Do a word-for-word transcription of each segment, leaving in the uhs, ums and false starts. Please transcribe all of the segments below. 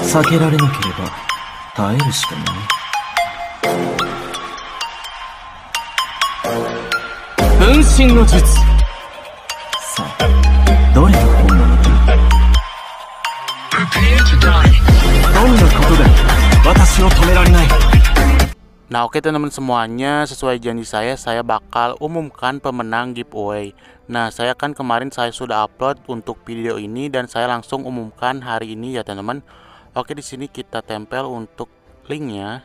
避けられなければ耐えるしかない。分身の術。さあ、どれが本物だ。どんなことで私を止められない。 Nah oke teman-teman semuanya, sesuai janji saya, saya bakal umumkan pemenang giveaway. Nah saya kan kemarin saya sudah upload untuk video ini dan saya langsung umumkan hari ini ya teman-teman. Oke, di sini kita tempel untuk linknya.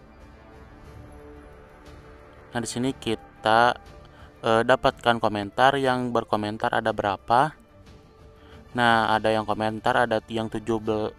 Nah di sini kita eh, dapatkan komentar, yang berkomentar ada berapa. Nah ada yang komentar ada yang tujuh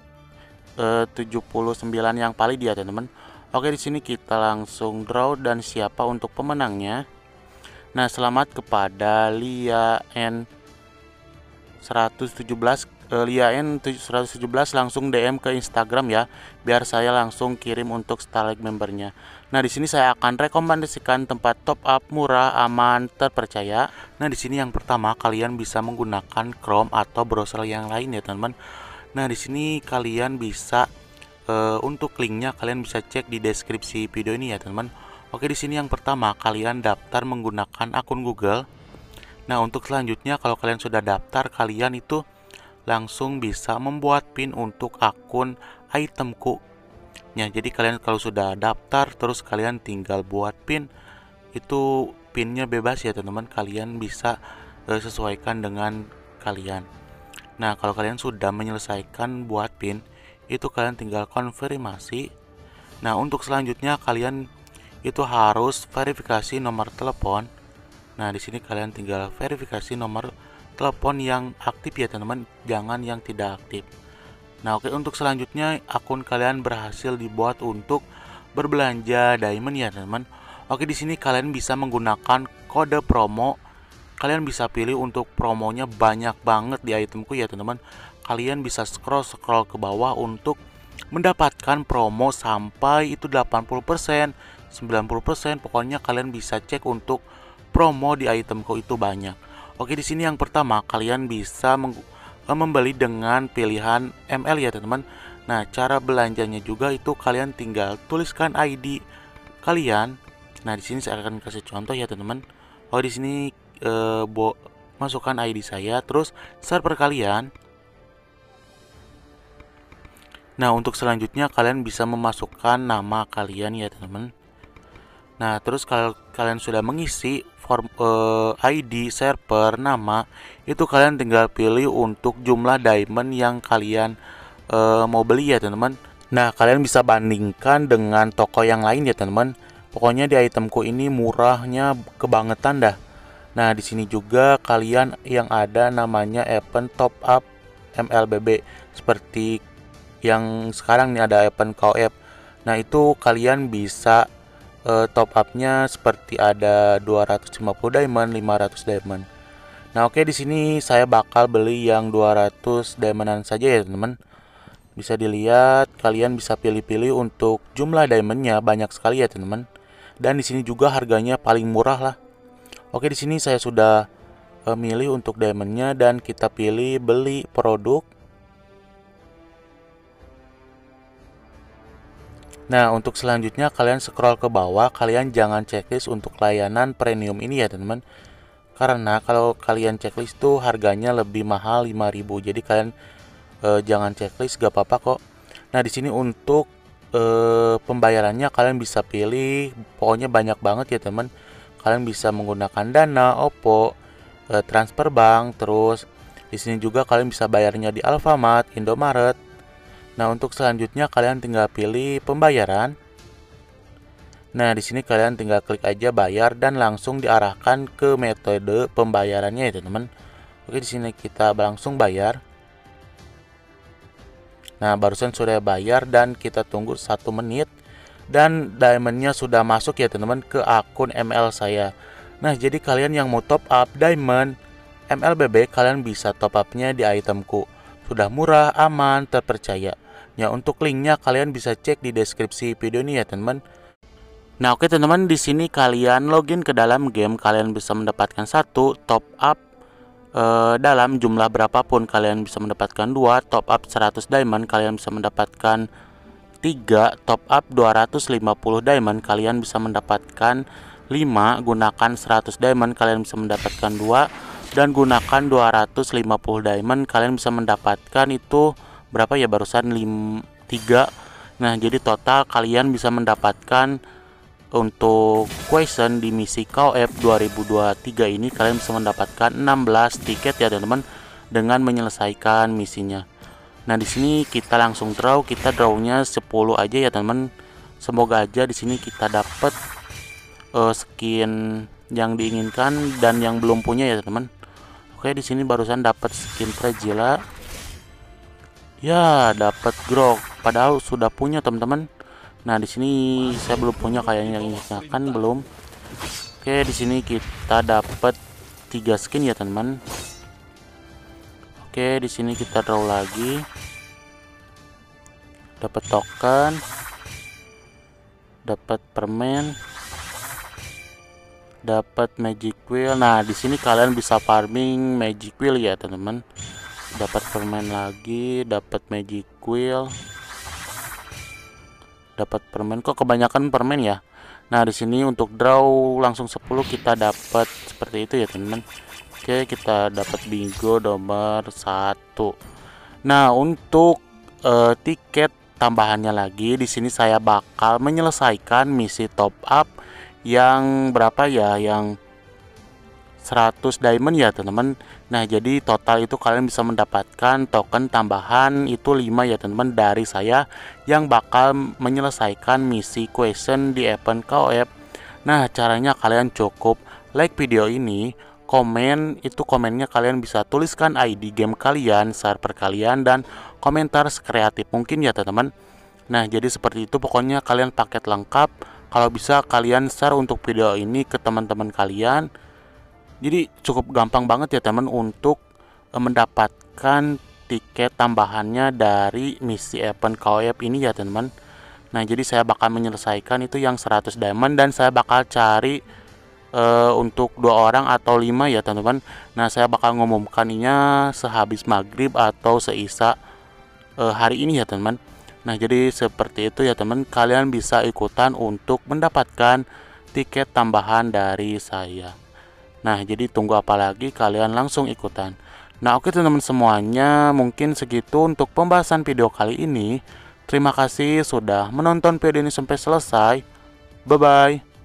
puluh sembilan yang paling dia teman-teman. Oke, di sini kita langsung draw dan siapa untuk pemenangnya. Nah, selamat kepada Lia N seratus tujuh belas, eh, Lia N seratus tujuh belas, langsung D M ke Instagram ya, biar saya langsung kirim untuk Starlink membernya. Nah, di sini saya akan rekomendasikan tempat top up murah, aman, terpercaya. Nah, di sini yang pertama kalian bisa menggunakan Chrome atau browser yang lain ya, teman-teman. Nah, di sini kalian bisa Uh, untuk linknya kalian bisa cek di deskripsi video ini ya teman-teman. Oke, di sini yang pertama kalian daftar menggunakan akun Google. Nah untuk selanjutnya kalau kalian sudah daftar, kalian itu langsung bisa membuat pin untuk akun itemku. Ya, jadi kalian kalau sudah daftar terus kalian tinggal buat pin, itu pinnya bebas ya teman-teman. Kalian bisa uh, sesuaikan dengan kalian. Nah kalau kalian sudah menyelesaikan buat pin, itu kalian tinggal konfirmasi. Nah untuk selanjutnya kalian itu harus verifikasi nomor telepon. Nah di sini kalian tinggal verifikasi nomor telepon yang aktif ya teman-teman, jangan yang tidak aktif. Nah oke, untuk selanjutnya akun kalian berhasil dibuat untuk berbelanja diamond ya teman-teman. Oke, di sini kalian bisa menggunakan kode promo. Kalian bisa pilih untuk promonya banyak banget di itemku ya teman-teman. Kalian bisa scroll-scroll ke bawah untuk mendapatkan promo sampai itu delapan puluh persen, sembilan puluh persen. Pokoknya kalian bisa cek untuk promo di itemku itu banyak. Oke, di sini yang pertama kalian bisa membeli dengan pilihan M L ya teman-teman. Nah, cara belanjanya juga itu kalian tinggal tuliskan I D kalian. Nah, di sini saya akan kasih contoh ya teman-teman. Oh, di sini eh, bo masukkan I D saya, terus server kalian. Nah untuk selanjutnya kalian bisa memasukkan nama kalian ya teman-teman. Nah terus kalau kalian sudah mengisi form eh, I D, server, nama, itu kalian tinggal pilih untuk jumlah diamond yang kalian eh, mau beli ya teman-teman. Nah kalian bisa bandingkan dengan toko yang lain ya teman-teman. Pokoknya di itemku ini murahnya kebangetan dah. Nah di sini juga kalian yang ada namanya event top up M L B B seperti yang sekarang nih ada event K O F. Nah itu kalian bisa uh, top upnya seperti ada dua ratus lima puluh diamond, lima ratus diamond. Nah oke, di sini saya bakal beli yang dua ratus diamondan saja ya teman-teman. Bisa dilihat, kalian bisa pilih-pilih untuk jumlah diamondnya banyak sekali ya teman-teman. Dan di sini juga harganya paling murah lah. Oke, di sini saya sudah uh, milih untuk diamondnya dan kita pilih beli produk. Nah untuk selanjutnya kalian scroll ke bawah, kalian jangan checklist untuk layanan premium ini ya teman-teman. Karena kalau kalian checklist tuh harganya lebih mahal lima ribu. Jadi kalian eh, jangan checklist, gak apa-apa kok. Nah di sini untuk eh, pembayarannya kalian bisa pilih, pokoknya banyak banget ya teman. Kalian bisa menggunakan Dana, Oppo, eh, transfer bank, terus di sini juga kalian bisa bayarnya di Alfamart, Indomaret. Nah, untuk selanjutnya kalian tinggal pilih pembayaran. Nah, di sini kalian tinggal klik aja bayar dan langsung diarahkan ke metode pembayarannya ya, teman-teman. Oke, di sini kita langsung bayar. Nah, barusan sudah bayar dan kita tunggu satu menit dan diamondnya sudah masuk ya, teman-teman, ke akun M L saya. Nah, jadi kalian yang mau top up diamond M L B B, kalian bisa top upnya di itemku. Sudah murah, aman, terpercaya. Ya, untuk linknya kalian bisa cek di deskripsi video ini ya teman-teman. Nah oke teman-teman, di sini kalian login ke dalam game, kalian bisa mendapatkan satu top up uh, dalam jumlah berapapun kalian bisa mendapatkan dua, top up seratus diamond kalian bisa mendapatkan tiga, top up dua ratus lima puluh diamond kalian bisa mendapatkan lima, gunakan seratus diamond kalian bisa mendapatkan dua, dan gunakan dua ratus lima puluh diamond kalian bisa mendapatkan itu berapa ya barusan tiga. Nah, jadi total kalian bisa mendapatkan untuk question di misi K O F dua ribu dua puluh tiga ini kalian bisa mendapatkan enam belas tiket ya teman-teman dengan menyelesaikan misinya. Nah, di sini kita langsung draw, kita drawnya sepuluh aja ya teman-teman. Semoga aja di sini kita dapat uh, skin yang diinginkan dan yang belum punya ya teman-teman. Oke, di sini barusan dapat skin Fragila. Ya, dapat Grok. Padahal sudah punya teman-teman. Nah, di sini saya belum punya kayaknya yang ini kan belum. Oke, di sini kita dapat tiga skin ya teman-teman. Oke, di sini kita draw lagi. Dapat token. Dapat permen. Dapat magic wheel. Nah, di sini kalian bisa farming magic wheel ya teman-teman. Dapat permen lagi, dapat magic wheel. Dapat permen, kok kebanyakan permen ya. Nah, di sini untuk draw langsung sepuluh kita dapat seperti itu ya teman-teman. Oke, kita dapat bingo nomor satu. Nah, untuk uh, tiket tambahannya lagi di sini saya bakal menyelesaikan misi top up yang berapa ya, yang seratus diamond ya teman-teman. Nah, jadi total itu kalian bisa mendapatkan token tambahan itu lima ya teman-teman dari saya yang bakal menyelesaikan misi question di event K O F. Nah, caranya kalian cukup like video ini, komen, itu komennya kalian bisa tuliskan I D game kalian, server kalian, dan komentar sekreatif mungkin ya teman-teman. Nah, jadi seperti itu pokoknya kalian paket lengkap. Kalau bisa kalian share untuk video ini ke teman-teman kalian. Jadi cukup gampang banget ya teman untuk e, mendapatkan tiket tambahannya dari misi event K O F ini ya teman. Nah, jadi saya bakal menyelesaikan itu yang seratus diamond dan saya bakal cari e, untuk dua orang atau lima ya teman-teman. Nah, saya bakal ngumumkannya sehabis maghrib atau seisa e, hari ini ya teman. Nah, jadi seperti itu ya teman, kalian bisa ikutan untuk mendapatkan tiket tambahan dari saya. Nah, jadi tunggu apa lagi, kalian langsung ikutan. Nah, oke teman-teman semuanya, mungkin segitu untuk pembahasan video kali ini. Terima kasih sudah menonton video ini sampai selesai. Bye-bye.